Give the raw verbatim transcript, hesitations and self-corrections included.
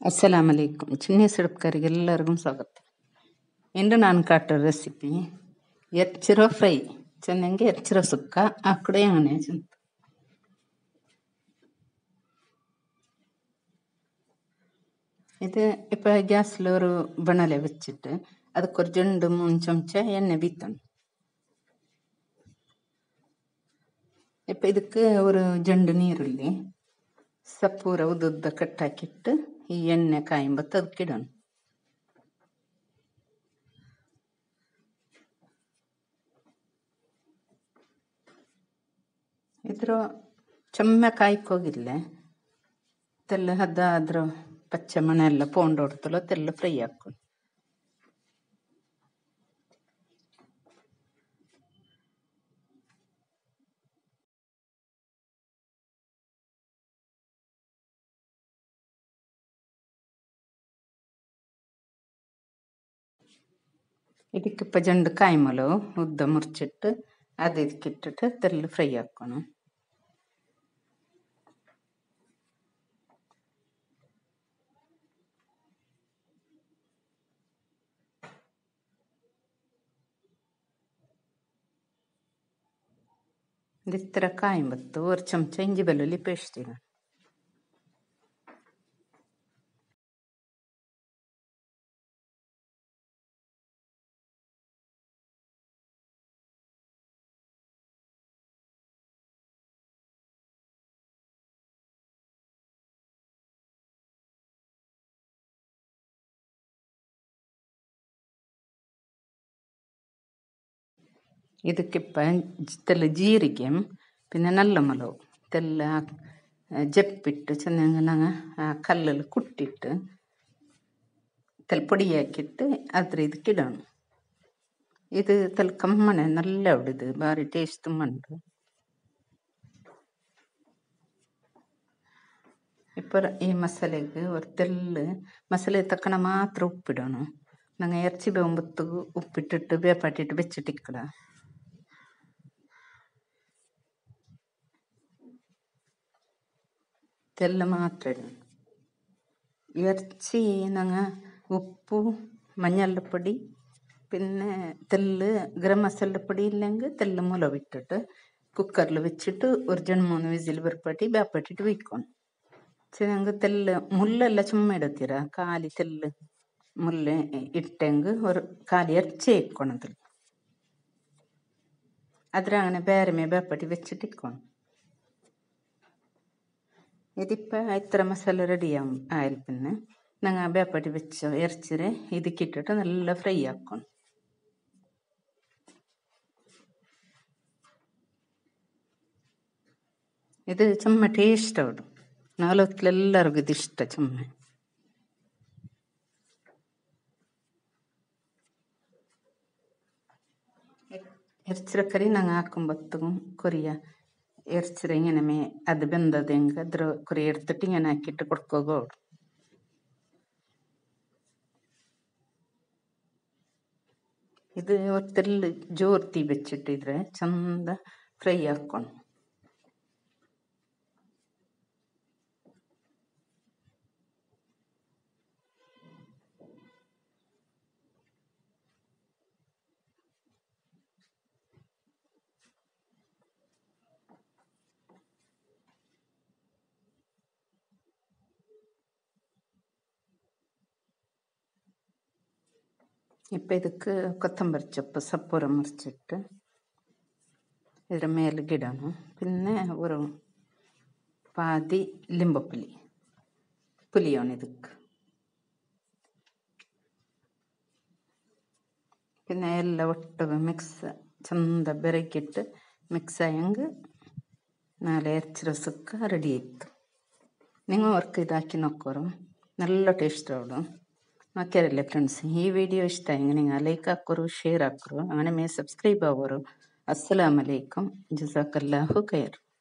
ಅಸ್ಸಲಾಮ್ ಅಲೈಕುಮ್. ಚಿನ್ನಿಸ್ ಹಿಡಪ್ಕರಿಗೆ ಎಲ್ಲರಿಗೂ ಸ್ವಾಗತ. ಇಂದು ನಾನು ಕಾಟೋ ರೆಸಿಪಿ yarchiro ಫ್ರೈ. ಚೆನ್ನಾಗಿ yarchiro ಸುಕ್ಕ ಆಕಡೆ ಆನೆ ಚಂತ. ಇದು ಇಪ್ಪ ಗ್ಯಾಸ್ಲ ഒരു ಬಣಲೆ വെച്ചിട്ട് ಅದಕ್ಕೆ ഒരു രണ്ട് മൂന്ന് ಚಮಚ ಎಣ್ಣೆ ಬೀತಣ. ಇಪ್ಪ ಇದಕ್ಕೆ ഒരു ಜಂಡು ನೀರುಳ್ಳಿ ಸಪೂರ ಉದ್ದುದ್ದ ಕಟ್ಟಾಕಿಟ್ಟು ಈ ಎಣ್ಣೆ ಕಾಯಿಂಬತ್ತು ಅದಕ್ಕೆ ಇಡೋಣ. ಇದ್ರ ಚೆಮ್ಮೆ ಕಾಯ್ಕೋಗಿಲ್ಲ ತೆಲ್ಲ ಹದ ಅದ್ರ ಪಚ್ಚೆ ಮಣೆ ಎಲ್ಲ ಪೌಂಡ್ ಹೊಡ್ತಲೋ ತೆಲ್ಲ ಫ್ರೈ ಹಾಕೊಂಡು ಇದಕ್ಕಿಪ್ಪ ಜಂಡು ಕಾಯಿ ಮೊಲವು ಉದ್ದ ಮುರ್ಚಿಟ್ಟು ಅದು ಇದಕ್ಕಿಟ್ಟಿಟ್ಟು ತೆಲ್ಲ ಫ್ರೈ ಹಾಕೋಣ. ಇತ್ತರ ಕಾಯಿ ಬತ್ತು ಒಂದು ಚಮಚ ಇಂಜಿ ಬೆಳ್ಳುಳ್ಳಿ ಪೇಸ್ಟ್ ಈಗ ಇದಕ್ಕಿಪ್ಪ ತೆಲ್ಲ ಜೀರಿಗೆ പിന്നെ നല്ല ಮೊಲವು ತೆಲ್ಲ ಜಪ್ಪಿಟ್ಟು ಚೆನ್ನಾಗಿ ನಂಗೆ ಕಲ್ಲಲ್ಲಿ ಕುಟ್ಟಿಟ್ಟು ತೆಲ್ಲ ಪೊಡಿ ಹಾಕಿಟ್ಟು ಅದ್ರ ಇದಕ್ಕೆ ಇಡೋಣ. ಇದು ತೆಲ್ಲ ಕಮ್ಮನೆ ನಲ್ಲ ಹೊಡಿದು ಭಾರಿ ಟೇಸ್ಟ್ ಉಂಟು. ಇಪ್ಪ ಈ ಮಸಾಲೆಗೆ ஒரு ತೆಲ್ಲ ಮಸಾಲೆ ತಕ್ಕನ ಮಾತ್ರ ಉಪ್ಪಿಡೋಣ. ನಂಗೆ ಎರ್ಚಿ ಬೇವಂಬತ್ತು ಉಪ್ಪಿಟ್ಟಿಟ್ಟು ಬೇಪಾಟಿಟ್ಟು ಬೆಚ್ಚಿಟ್ಟಿಕ್ಕಡ ತೆಲ್ಲ ಮಾತ್ರ ಇಡೋಣ. ഇറച്ചി ഞങ്ങൾ ഉപ്പ് മഞ്ഞൾപ്പൊടി പിന്നെ തെല്ല് ഗരം മസാലപ്പൊടി ഇല്ലെങ്കിൽ തെല്ല് മുളവിട്ടിട്ട് കുക്കറിൽ വെച്ചിട്ട് ഒരു രണ്ട് മൂന്ന് വിസിൽ ബർപ്പട്ടി ಬೇಪಟ್ಟಿಟ್ಟು ಬೇಯ್ಕೊಂಡು ಚೆನ್ನಾಗಿ ತೆಲ್ಲ ಮುಳ್ಳೆಲ್ಲ ಚುಮ್ಮ ಇಡತ್ತೀರ ಖಾಲಿ ತೆಲ್ಲ ಮುಲ್ಲೆ ಇಟ್ಟಂಗೆ ஒரு ಖಾಲಿ ಇರ್ಚಿ ಇಟ್ಕೊಳೋದಿಲ್ಲ ಅದ್ರ അങ്ങനെ ಬೇರೆ ಮೇ ಬೇಪಟ್ಟಿ വെച്ചിട്ട് ಇಟ್ಕೊಂಡು ഇതിപ്പോൾ ഇത്ര മസാല റെഡി ആയാൽ പിന്നെ ഞങ്ങൾ ಬೇಪಟ್ಟಿ വെച്ച ഇറച്ചിരെ ഇതിക്കിട്ടിട്ട് നല്ല ഫ്രൈ ആക്കണം. ഇത് ചുമ്മ ടേസ്റ്റ് ആവും. നാളൊತ್ತಿലെಲ್ಲರಿಗೂ ಇದು ಇಷ್ಟ ಚುಮ್ಮೆ. ಇರ್ಚಿರ ಕರಿ ನಂಗೆ ಹಾಕೊಂಬತ್ತು ಕೊರಿಯ ಇರ್ಚಿರ ಇങ്ങനെ ಮೇ ಅದು ಬೆಂದದ ಹೆಂಗೆ ಅದ್ರ ಕೊರಿ എടുത്തിട്ട് ഇങ്ങനെ ಹಾಕಿಟ್ಟು ಕೊಡ್ಕೋಗೋ. ಇದು ಒತ್ತೆಲ್ಲ ಜೋರ್ತಿ ಬೆಚ್ಚಿಟ್ಟಿದ್ರೆ ಚಂದ ಫ್ರೈ ಹಾಕೊಂಡು ഇപ്പം ಇದಕ್ಕೆ ಕೊತ್ತಂಬರಿ ಸೊಪ್ಪು ಸಪೂರ ಮುರಿಚಿಟ್ಟು ಇದರ ಮೇಲೆ ಗಿಡನು പിന്നെ ഒരു പാതി ലിംബപ്പുളി പുളിയാണ് ಇದಕ್ಕೆ പിന്നെ ಎಲ್ಲ ಒಟ್ಟಿಗೆ ಮಿಕ್ಸ್ ಚಂದ ಬೆರಕಿಟ್ಟು ಮಿಕ್ಸ್ ಆಯಂಗೆ ನಾಳೆ yarchiro ಸುಕ್ಕ ರೆಡಿ ಆಯಿತು. നിങ്ങൾ അവർക്ക് ഇതാക്കി നോക്കോറും നല്ല ടേസ്റ്റ് ആവും. നോക്കിയാരല്ലേ ഫ്രണ്ട്സ്, ഈ വീഡിയോ ഇഷ്ടമായെങ്കിൽ നിങ്ങൾ ലൈക്ക് ആക്കോರು ഷെയർ ആക്കോರು അങ്ങനെ മേ സബ്സ്ക്രൈബ് ആവോರು. അസ്സലാമു അലൈക്കും. ജസാക്കല്ലാഹു ഖൈർ.